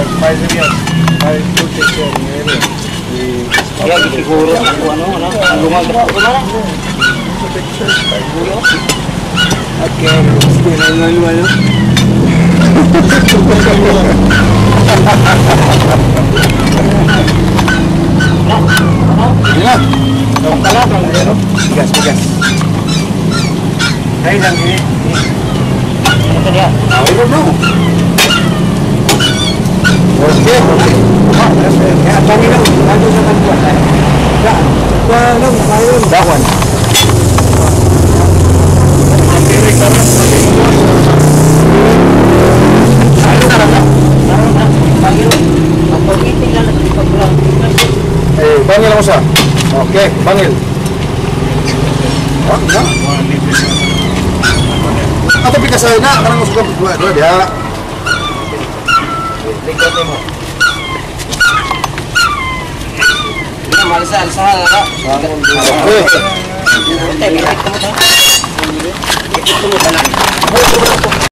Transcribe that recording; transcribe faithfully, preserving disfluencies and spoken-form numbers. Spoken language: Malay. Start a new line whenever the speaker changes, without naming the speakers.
mais serius, mais protection ini.
Kaya siguro ako ano, ano, tulungan ka pa na.
Okay, sige na yung ano. Sige na. Ang kalat ang ano? Bigas, bigas. Ay, lang ini.
Ito dia.
I don't know. Okay. Ya, bagi lang. Ano sa kanila? Ya, ano, mayroon. Dawan. Eh, bangil ako sa. Okay, bangil. Oh, ya. Atau pikasay na, karang usap ko dua dia.
Ligote mo. Ina malsa alsa na.
Okay.
Ito, bitik mo ta. Bitik mo ta.